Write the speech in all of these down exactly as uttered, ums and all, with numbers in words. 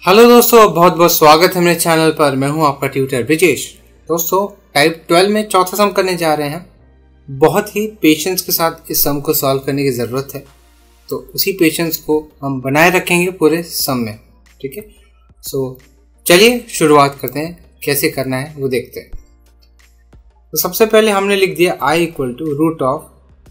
Hello दोस्तों, बहुत बहुत स्वागत है मेरे चैनल पर। मैं हूं आपका ट्यूटर ब्रिजेश। दोस्तों, टाइप ट्वेल्व में चौथा सम करने जा रहे हैं। बहुत ही पेशेंस के साथ इस सम को सॉल्व करने की ज़रूरत है, तो उसी पेशेंस को हम बनाए रखेंगे पूरे सम में। ठीक है, सो चलिए शुरुआत करते हैं। कैसे करना है वो देखते हैं। तो सबसे पहले हमने लिख दिया I equal to root of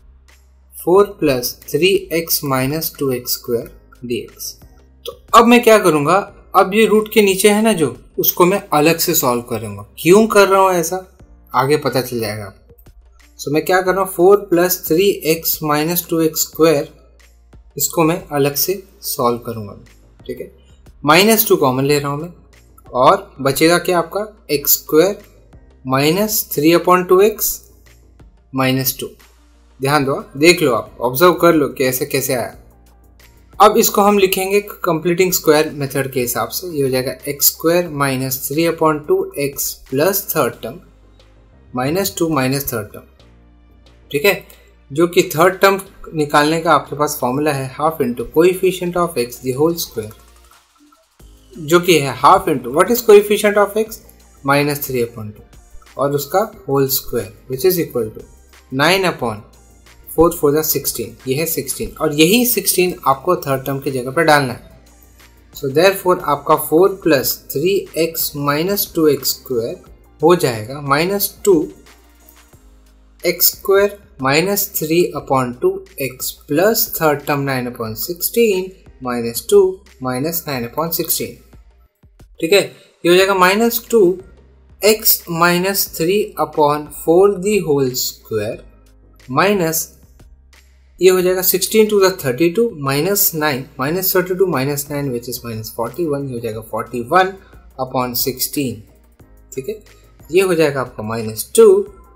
four plus three x minus two x square d x. तो अब मैं क्या करूँगा, अब ये रूट के नीचे है ना जो, उसको मैं अलग से सॉल्व करूंगा। क्यों कर रहा हूँ ऐसा, आगे पता चल जाएगा आपको। सो मैं क्या कर रहा हूँ, four plus three x minus two x square, इसको मैं अलग से सॉल्व करूंगा। ठीक है, माइनस टू कॉमन ले रहा हूँ मैं, और बचेगा क्या आपका x square minus three upon two x minus two. ध्यान दो, देख लो, आप ऑब्जर्व कर लो कि ऐसे कैसे आया। अब इसको हम लिखेंगे कंप्लीटिंग स्क्वायर मेथड के हिसाब से। ये हो जाएगा x square minus three upon two x plus third term minus two minus third term. ठीक है, जो कि थर्ड टर्म निकालने का आपके पास फॉर्मूला है half into coefficient of x the whole square, जो कि है half into what is coefficient of x minus three upon two, और उसका whole square which is equal to nine upon four four जा सिक्सटीन। ये है sixteen, और यही सिक्सटीन आपको थर्ड टर्म की जगह पर डालना है। सो देयरफॉर आपका four plus three x minus two x square हो जाएगा minus two x square minus three upon two x plus third term nine upon sixteen minus two minus nine upon sixteen. ठीक है, ये हो जाएगा minus two x minus three upon four the whole square minus, ये हो जाएगा sixteen to the thirty two minus nine minus thirty two minus nine which is minus forty one. ये हो जाएगा फोर्टी वन अपॉन सिक्सटीन। ठीक है, ये हो जाएगा आपका minus two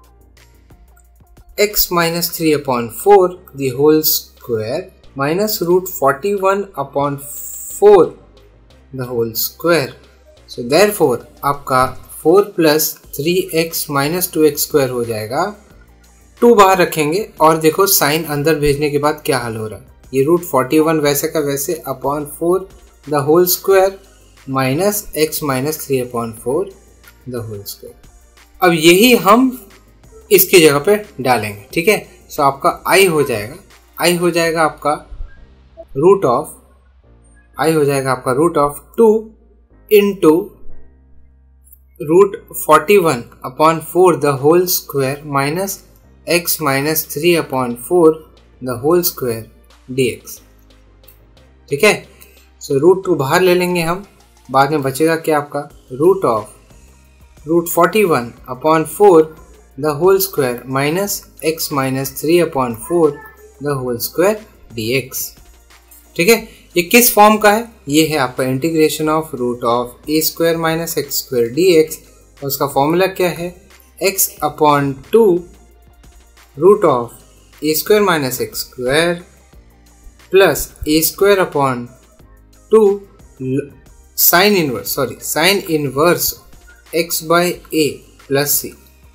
x minus three upon four the whole square minus root forty one upon four the whole square. So therefore आपका four plus three x minus two x square हो जाएगा। To बाहर रखेंगे और देखो साइन अंदर भेजने के बाद क्या हल हो रहा है। ये रूट फोर्टी वन वैसे का वैसे upon four the whole square minus x minus three upon four the whole square. अब यही हम इसकी जगह पे डालेंगे। ठीक है, सो आपका आई हो जाएगा आई हो जाएगा आपका रूट ऑफ आई हो जाएगा आपका root of two into root forty one upon four the whole square minus x minus three upon four the whole square d x. ठीक है, सो रूट टू बाहर ले लेंगे हम, बाद में बचेगा क्या आपका root of root forty one upon four the whole square minus x minus three upon four the whole square d x. ठीक है, ये किस फॉर्म का है, ये है आपका integration of root of a square minus x square d x, और उसका फॉर्मूला क्या है x upon two root of a square minus x square plus a square upon two sine inverse sorry sine inverse x by a plus c.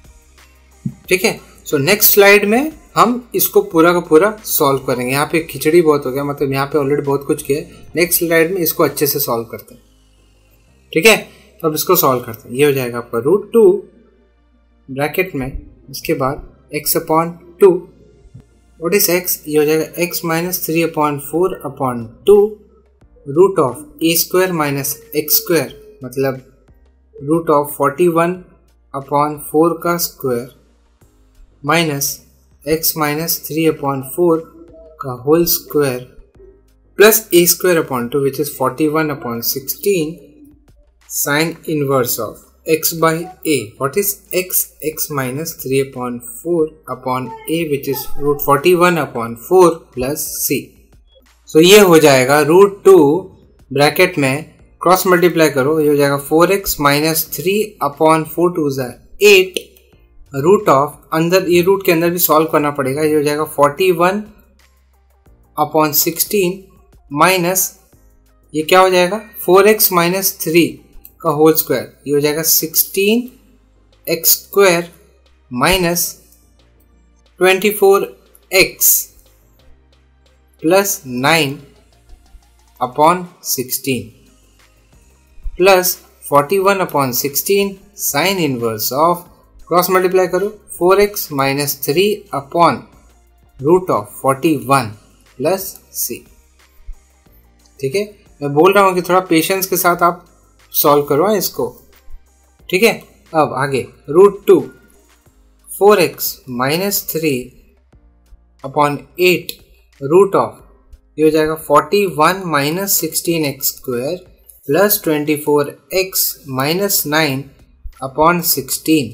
ठीक है, so next slide में हम इसको पूरा का पूरा सॉल्व करेंगे। यहाँ पे खिचड़ी बहुत हो गया, मतलब यहाँ पे ऑलरेडी बहुत कुछ किया है। नेक्स्ट स्लाइड में इसको अच्छे से सॉल्व करते हैं। ठीक है, तो अब इसको सॉल्व करते हैं। ये हो जाएगा आपका रूट टू ब्रैकेट में, इसके बाद x upon two, what is x, ये हो जाएगा x minus three upon four upon two root of a square minus x square, मतलब root of forty one upon four का square minus x minus three upon four का whole square plus a square upon two which is forty one upon sixteen sine inverse of x by a. What is x? x minus three upon four upon a which is root forty one upon four plus c. So ये हो जाएगा root two bracket में cross multiply करो, ये हो जाएगा four x minus three upon four two ज़ा eight root of, अंदर ये रूट के अंदर भी सॉल्व करना पड़ेगा। ये हो जाएगा forty one upon sixteen minus, ये क्या हो जाएगा फोर एक्स माइनस थ्री का होल स्क्वायर, ये हो जाएगा sixteen x square minus twenty four x plus nine upon sixteen. Plus forty one upon sixteen sine inverse of, cross multiply करो, four x minus three upon root of forty one plus c. ठीक है, मैं बोल रहा हूं कि थोड़ा patience के साथ आप सॉल्व करो इसको। ठीक है, अब आगे root two four x minus three upon eight root of, ये हो जाएगा forty one minus sixteen x square plus twenty four x minus nine upon sixteen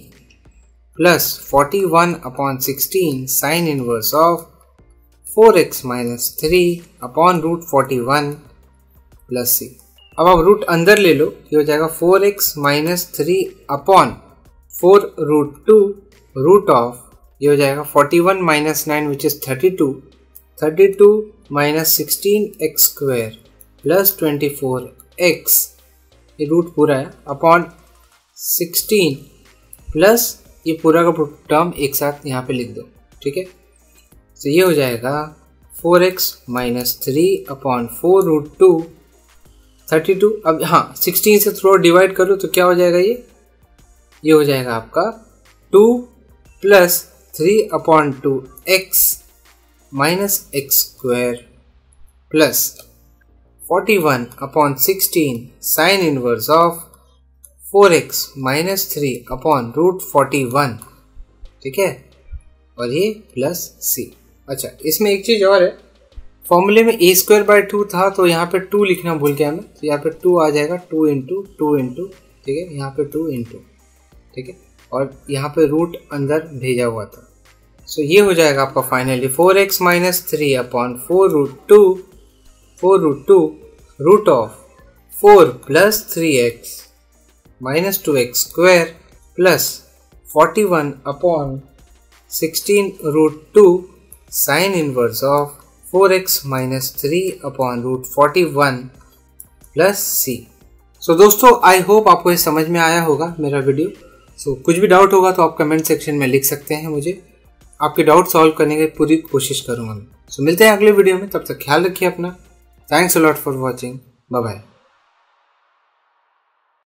plus forty one upon sixteen sine inverse of four x minus three upon root forty one plus c. अब आप root अंदर ले लो, ये हो जाएगा four x minus three upon four root two root of, ये हो जाएगा forty one minus nine which is thirty two, thirty two minus sixteen x square plus twenty four x, ये रूट पूरा है, अपॉन सिक्सटीन प्लस ये पूरा का term एक साथ यहाँ पे लिख दो। ठीक है, तो ये हो जाएगा four x minus three upon four root two thirty two. अब हाँ, सिक्सटीन से थोड़ा डिवाइड करो तो क्या हो जाएगा, ये ये हो जाएगा आपका two plus three upon two x minus x square plus forty one upon sixteen sine inverse of four x minus three upon root forty one. ठीक है, और ये प्लस सी। अच्छा, इसमें एक चीज़ और है, फॉर्मूले में ए स्क्वायर बाय टू था तो यहाँ पे टू लिखना भूल गया मैं, तो यहाँ पे टू आ जाएगा, टू इंटू टू इंटू ठीक है, यहाँ पे टू इंटू ठीक है, और यहाँ पे रूट अंदर भेजा हुआ था। सो so, ये हो जाएगा आपका finally four x minus three upon four root two four root two root of four plus three x minus two x square plus forty one upon sixteen root two sine inverse of four x minus three upon root forty one plus c. So दोस्तों, I hope आपको ये समझ में आया होगा मेरा video. सो so, कुछ भी डाउट होगा तो आप कमेंट सेक्शन में लिख सकते हैं मुझे, आपके डाउट सॉल्व करने की पूरी कोशिश करूंगा मैं। सो so, मिलते हैं अगले वीडियो में, तब तक ख्याल रखिए अपना। Thanks a lot for watching, bye bye.